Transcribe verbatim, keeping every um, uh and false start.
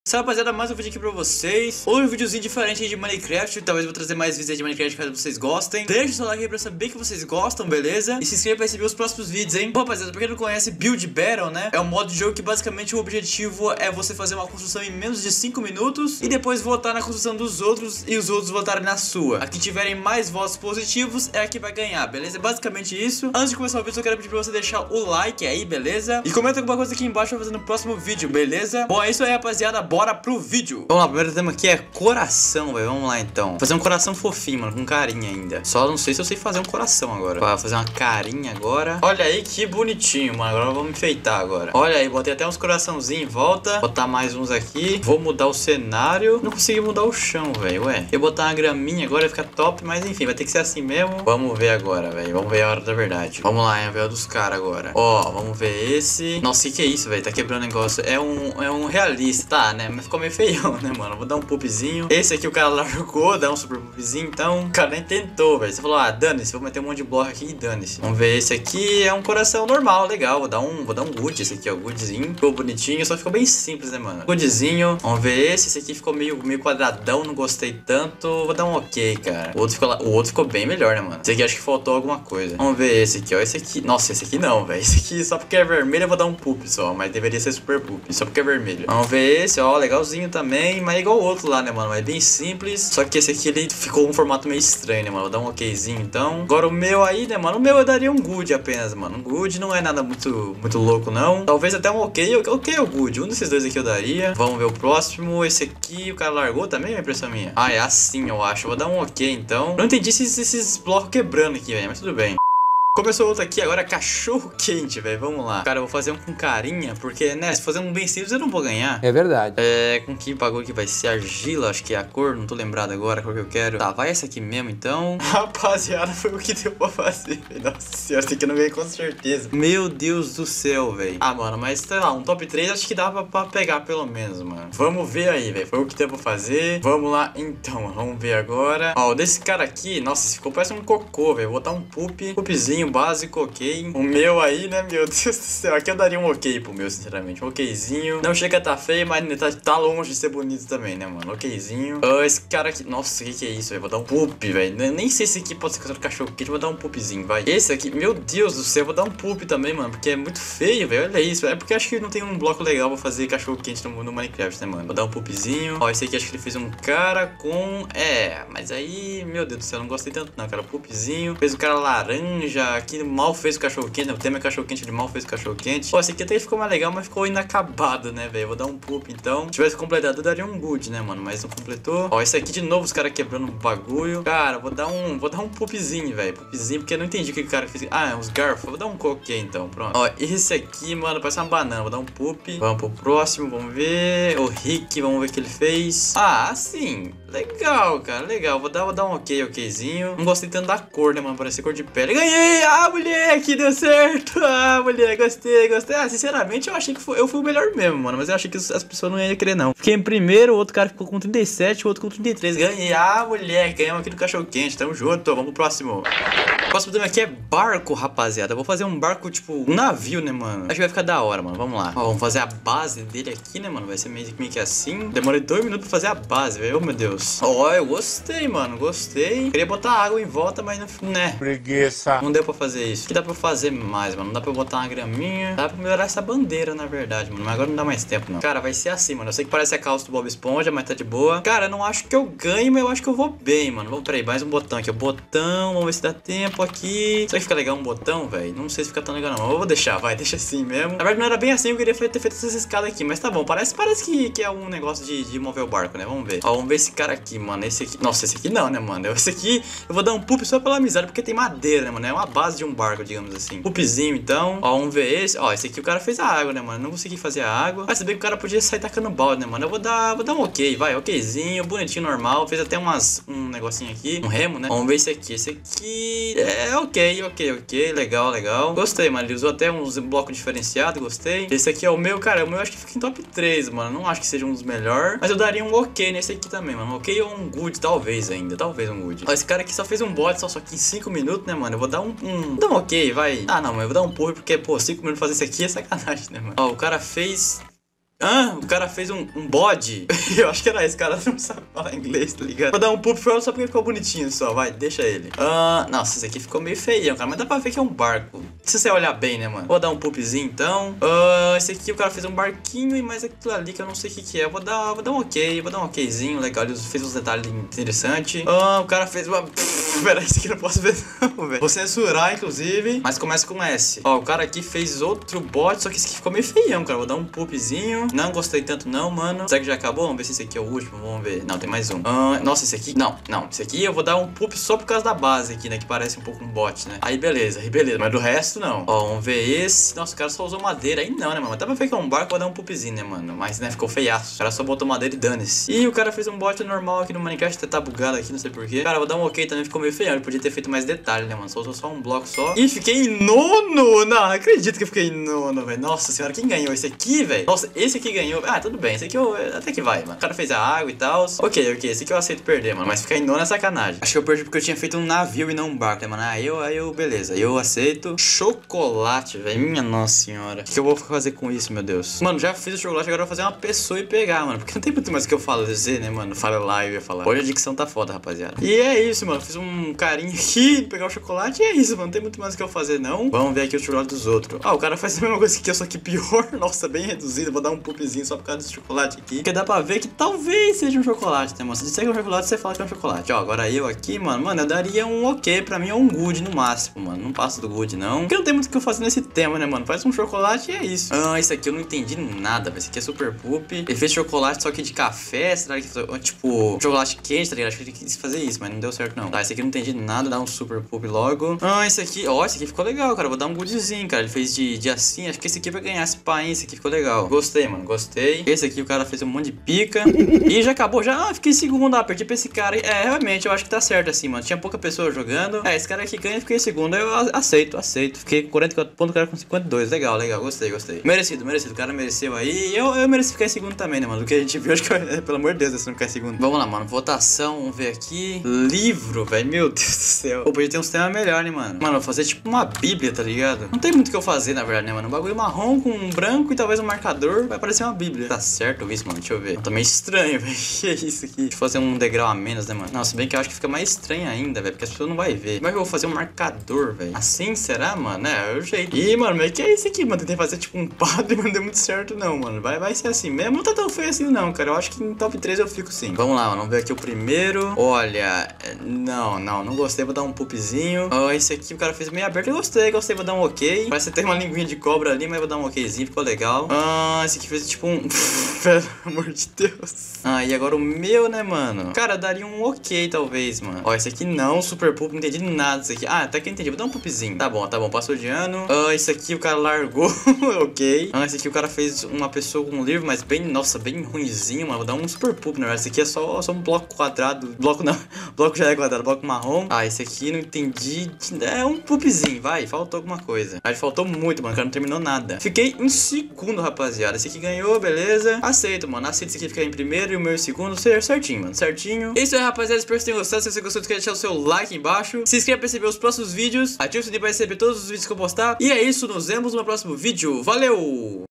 Salve rapaziada, mais um vídeo aqui pra vocês. Hoje um videozinho diferente de Minecraft. Talvez eu vou trazer mais vídeos de Minecraft caso vocês gostem. Deixa o seu like aí pra saber que vocês gostam, beleza? E se inscreva pra receber os próximos vídeos, hein? Bom, rapaziada, pra quem não conhece, Build Battle, né? É um modo de jogo que basicamente o objetivo é você fazer uma construção em menos de cinco minutos e depois votar na construção dos outros e os outros votarem na sua. A que tiverem mais votos positivos é a que vai ganhar, beleza? É basicamente isso. Antes de começar o vídeo, eu quero pedir pra você deixar o like aí, beleza? E comenta alguma coisa aqui embaixo pra fazer no próximo vídeo, beleza? Bom, é isso aí, rapaziada. Bora pro vídeo. Vamos lá, o primeiro tema aqui é coração, velho. Vamos lá, então. Fazer um coração fofinho, mano, com carinha ainda. Só não sei se eu sei fazer um coração agora. Pra fazer uma carinha agora. Olha aí que bonitinho, mano. Agora vamos enfeitar agora. Olha aí, botei até uns coraçãozinhos em volta. Botar mais uns aqui. Vou mudar o cenário. Não consegui mudar o chão, velho. Ué. Eu botar uma graminha agora vai ficar top, mas enfim, vai ter que ser assim mesmo. Vamos ver agora, velho. Vamos ver a hora da verdade. Vamos lá, é ver a dos caras agora. Ó, vamos ver esse. Nossa, o que, que é isso, velho? Tá quebrando o negócio. É um, é um realista, tá, né? Mas ficou meio feião, né, mano? Vou dar um pupzinho. Esse aqui o cara largou, dá um super pupzinho. Então, o cara nem tentou, velho. Você falou, ah, dane-se, vou meter um monte de bloco aqui e dane-se. Vamos ver, esse aqui é um coração normal, legal. Vou dar um, vou dar um good. Esse aqui, ó, goodzinho. Ficou bonitinho, só ficou bem simples, né, mano? Goodzinho. Vamos ver esse. Esse aqui ficou meio, meio quadradão, não gostei tanto. Vou dar um ok, cara. O outro ficou, lá, o outro ficou bem melhor, né, mano? Esse aqui acho que faltou alguma coisa. Vamos ver esse aqui, ó. Esse aqui. Nossa, esse aqui não, velho. Esse aqui só porque é vermelho eu vou dar um pup só. Mas deveria ser super pup. Só porque é vermelho. Vamos ver esse, ó. Legalzinho também. Mas é igual o outro lá, né, mano? Mas é bem simples. Só que esse aqui ele ficou um formato meio estranho, né, mano? Vou dar um okzinho então. Agora o meu aí, né, mano? O meu eu daria um good apenas, mano. Um good não é nada muito, muito louco, não. Talvez até um ok. Ok ou good. Um desses dois aqui eu daria. Vamos ver o próximo. Esse aqui o cara largou também, é impressão minha. Ah, é assim, eu acho. Vou dar um ok então. Não entendi esses, esses blocos quebrando aqui, velho. Mas tudo bem. Começou outro aqui agora, cachorro quente, velho. Vamos lá. Cara, eu vou fazer um com carinha, porque, né, se fazer um bem simples eu não vou ganhar. É verdade. É, com que bagulho que vai ser? Argila, acho que é a cor, não tô lembrado agora a cor que eu quero. Tá, vai essa aqui mesmo, então. Rapaziada, foi o que deu pra fazer. Nossa senhora, esse aqui eu não ganhei com certeza. Meu Deus do céu, velho. Ah, mano, mas sei lá, um top três acho que dá pra, pra pegar pelo menos, mano. Vamos ver aí, velho. Foi o que deu pra fazer. Vamos lá, então. Vamos ver agora. Ó, desse cara aqui, nossa, esse ficou parece um cocô, velho. Vou botar um pup, pupzinho básico, ok. O meu aí, né, meu Deus do céu. Aqui eu daria um ok pro meu, sinceramente. Um okzinho. Não chega a tá feio, mas tá, tá longe de ser bonito também, né, mano? Okzinho. Uh, esse cara aqui. Nossa, o que, que é isso, velho? Vou dar um pup, velho. Nem sei se esse aqui pode ser considerado cachorro quente. Vou dar um pupzinho, vai. Esse aqui, meu Deus do céu. Vou dar um pup também, mano. Porque é muito feio, velho. Olha isso. É porque acho que não tem um bloco legal pra fazer cachorro quente no, no Minecraft, né, mano? Vou dar um pupzinho. Ó, esse aqui acho que ele fez um cara com. É, mas aí, meu Deus do céu. Eu não gostei tanto, não, cara. Pupzinho. Fez o cara laranja. Aqui mal fez o cachorro quente, né? O tema é cachorro quente, ele mal fez o cachorro quente. Pô, esse aqui até ficou mais legal, mas ficou inacabado, né, velho? Vou dar um pup então. Se tivesse completado, eu daria um good, né, mano? Mas não completou. Ó, esse aqui de novo, os caras quebrando um bagulho. Cara, vou dar um. Vou dar um pupzinho, velho. Pupzinho, porque eu não entendi o que o cara fez. Ah, é uns garfos. Vou dar um coque então, pronto. Ó, esse aqui, mano, parece uma banana. Vou dar um pup. Vamos pro próximo, vamos ver. O Rick, vamos ver o que ele fez. Ah, sim. Legal, cara, legal. Vou dar, vou dar um ok, okzinho. Não gostei tanto da cor, né, mano? Parece cor de pele. Ganhei! Ah, moleque, deu certo! Ah, mulher, gostei, gostei. Ah, sinceramente, eu achei que foi, eu fui o melhor mesmo, mano. Mas eu achei que as pessoas não iam querer, não. Fiquei em primeiro, o outro cara ficou com trinta e sete, o outro com trinta e três. Ganhei. Ah, mulher, ganhamos aqui do cachorro quente. Tamo junto. Vamos pro próximo. O próximo tema aqui é barco, rapaziada. Eu vou fazer um barco, tipo, um navio, né, mano? Acho que vai ficar da hora, mano. Vamos lá. Ó, vamos fazer a base dele aqui, né, mano? Vai ser meio, meio que assim. Demorei dois minutos pra fazer a base, velho. Oh, meu Deus. Ó, eu gostei, mano. Gostei. Queria botar água em volta, mas não, né? Preguiça. Não deu pra fazer isso. O que dá pra fazer mais, mano? Não dá pra botar uma graminha. Dá pra melhorar essa bandeira, na verdade, mano. Mas agora não dá mais tempo, não. Cara, vai ser assim, mano. Eu sei que parece a calça do Bob Esponja, mas tá de boa. Cara, eu não acho que eu ganhe, mas eu acho que eu vou bem, mano. Vamos, peraí, mais um botão aqui. O botão, vamos ver se dá tempo aqui. Será que fica legal um botão, velho? Não sei se fica tão legal, não. Eu vou deixar, vai, deixa assim mesmo. Na verdade, não era bem assim, eu queria ter feito essas escadas aqui. Mas tá bom, parece, parece que, que é um negócio de, de mover o barco, né? Vamos ver. Ó, vamos ver esse cara aqui, mano. Esse aqui. Nossa, esse aqui não, né, mano? Esse aqui eu vou dar um pup só pela amizade, porque tem madeira, né, mano? É uma base de um barco, digamos assim. Pupzinho, então. Ó, vamos ver esse. Ó, esse aqui o cara fez a água, né, mano? Não consegui fazer a água. Mas se bem que o cara podia sair tacando balde, né, mano? Eu vou dar, vou dar um ok, vai. Okzinho, bonitinho, normal. Fez até umas, um negocinho aqui, um remo, né? Vamos ver esse aqui. Esse aqui é ok, ok, ok. Legal, legal. Gostei, mano. Ele usou até uns blocos diferenciados, gostei. Esse aqui é o meu, cara. O meu eu acho que fica em top três, mano. Não acho que seja um dos melhores. Mas eu daria um ok nesse aqui também, mano. Um ok ou um good, talvez ainda. Talvez um good. Ó, esse cara aqui só fez um bot, só, só que em cinco minutos, né, mano? Eu vou dar um. um vou dar um ok, vai. Ah, não, mas eu vou dar um pull porque, pô, cinco minutos fazer isso aqui é sacanagem, né, mano? Ó, o cara fez. Ah, o cara fez um, um bode. Eu acho que era esse cara, não sabe falar inglês, tá ligado? Vou dar um poop pra ela só porque ficou bonitinho só, vai, deixa ele. Ah, nossa, esse aqui ficou meio feião, cara, mas dá pra ver que é um barco. Se você olhar bem, né, mano? Vou dar um poopzinho, então. Ah, esse aqui o cara fez um barquinho e mais aquilo ali que eu não sei o que que é. Vou dar, vou dar um ok, vou dar um okzinho, legal, ele fez uns detalhes interessantes. Ah, o cara fez uma... Pera, esse aqui eu não posso ver não, velho. Vou censurar, inclusive, mas começa com S. Ó, o cara aqui fez outro bot, só que esse aqui ficou meio feião, cara. Vou dar um poopzinho. Não gostei tanto não, mano. Será que já acabou? Vamos ver se esse aqui é o último. Vamos ver. Não, tem mais um. Ah, nossa, esse aqui... Não, não. Esse aqui eu vou dar um poop só por causa da base aqui, né? Que parece um pouco um bot, né? Aí beleza, aí beleza. Mas do resto, não. Ó, vamos ver esse. Nossa, o cara só usou madeira. Aí não, né, mano? Mas dá pra ver que é um barco, vou dar um poopzinho, né, mano? Mas, né, ficou feiaço. O cara só botou madeira e dane-se. E o cara fez um bot normal aqui no Minecraft. Até tá bugado aqui, não sei porquê. Cara, vou dar um ok também. Ficou meio feião. Ele podia ter feito mais detalhe, né, mano? Só usou só um bloco só. E fiquei em nono! Não, não acredito que eu fiquei em nono, velho. Nossa senhora, quem ganhou? Esse aqui, velho? Nossa, esse aqui ganhou. Ah, tudo bem. Esse aqui eu... até que vai, mano. O cara fez a água e tal. Ok, ok. Esse aqui eu aceito perder, mano. Mas ficar em nono é sacanagem. Acho que eu perdi porque eu tinha feito um navio e não um barco, né, mano? Aí eu, aí eu, beleza. Eu aceito. Chocolate, velho. Minha nossa senhora. O que eu vou fazer com isso, meu Deus? Mano, já fiz o chocolate, agora eu vou fazer uma pessoa e pegar, mano. Porque não tem muito mais o que eu fazer, né, mano? Fala lá, eu ia falar. Hoje a dicção tá foda, rapaziada. E é isso, mano. Fiz um carinho aqui, pegar o chocolate e é isso, mano. Não tem muito mais o que eu fazer, não. Vamos ver aqui o chocolate dos outros. Ah, o cara faz a mesma coisa que eu, só que pior. Nossa, bem reduzido. Vou dar um poopzinho só por causa desse chocolate aqui. Porque dá pra ver que talvez seja um chocolate, né, mano? Se disser que é um chocolate, você fala que é um chocolate. Ó, agora eu aqui, mano, mano, eu daria um ok pra mim ou um good no máximo, mano. Não passo do good, não. Porque não tem muito o que eu fazer nesse tema, né, mano? Faz um chocolate e é isso. Ah, isso aqui eu não entendi nada, velho. Esse aqui é super poop. Ele fez chocolate só que de café, será que tipo, chocolate quente, tá ligado? Acho que ele quis fazer isso, mas não deu certo, não. Tá, esse aqui eu não entendi nada, dá um super poop logo. Ah, esse aqui, ó, esse aqui ficou legal, cara. Vou dar um goodzinho, cara. Ele fez de, de assim, acho que esse aqui vai ganhar esse pá, hein? Esse aqui ficou legal. Gostei, mano, gostei. Esse aqui o cara fez um monte de pica. E já acabou, já, ah, fiquei em segundo, ah, perdi pra esse cara. É, realmente, eu acho que tá certo assim, mano. Tinha pouca pessoa jogando. É, esse cara aqui ganha, fiquei em segundo. Eu aceito, aceito. Fiquei com quarenta e quatro pontos, o cara com cinquenta e dois. Legal, legal, gostei, gostei. Merecido, merecido. O cara mereceu aí. Eu, eu mereci ficar em segundo também, né, mano? Do que a gente viu, acho que, eu, pelo amor de Deus, se não ficar em segundo. Vamos lá, mano. Votação, vamos ver aqui. Livro, velho. Meu Deus do céu. Pô, podia ter uns temas melhores, né, mano? Mano, vou fazer tipo uma bíblia, tá ligado? Não tem muito o que eu fazer, na verdade, né, mano? Um bagulho marrom com um branco e talvez um marcador. Vai parecer uma bíblia. Tá certo isso, mano? Deixa eu ver. Tá meio estranho, velho. Que é isso aqui? Deixa eu fazer um degrau a menos, né, mano? Nossa, bem que eu acho que fica mais estranho ainda, velho. Porque as pessoas não vão ver. Como é que eu vou fazer um marcador, velho? Assim, será, mano? É, é o jeito. Ih, mano, meio que é isso aqui, mano. Tentei fazer tipo um padre, mas não deu muito certo, não, mano. Vai, vai ser assim mesmo. Não tá tão feio assim, não, cara. Eu acho que em top três eu fico sim. Vamos lá, mano. Vamos ver aqui o primeiro. Olha, não, não, não gostei. Vou dar um poopzinho. Ó, oh, esse aqui o cara fez meio aberto. Eu gostei, gostei. Vou dar um ok. Parece que tem uma linguinha de cobra ali, mas vou dar um okzinho. Ficou legal. Ah, esse aqui fez tipo um... Pelo amor de Deus. Ah, e agora o meu, né, mano? Cara, daria um ok, talvez, mano. Ó, esse aqui não, super poop. Não entendi nada disso aqui. Ah, até que eu entendi. Vou dar um poopzinho. Tá bom, tá bom. Passou de ano. Ah, esse aqui o cara largou. Ok. Ah, esse aqui o cara fez uma pessoa com um livro, mas bem, nossa, bem ruinzinho, mano. Vou dar um super poop, na verdade. Esse aqui é só, só um bloco quadrado. Bloco não. Bloco já é quadrado. Bloco marrom. Ah, esse aqui não entendi. É um poopzinho, vai. Faltou alguma coisa. Mas faltou muito, mano. O cara não terminou nada. Fiquei em segundo, rapaziada. Esse aqui ganhou, beleza. Aceito, mano. Aceito esse aqui ficar em primeiro e o meu em segundo. Certinho, mano. Certinho. Isso aí, rapaziada. Espero que vocês tenham gostado. Se você gostou, deixa o seu like embaixo. Se inscreva pra receber os próximos vídeos. Ative o sininho pra receber todos os vídeos que eu postar. E é isso. Nos vemos no próximo vídeo. Valeu!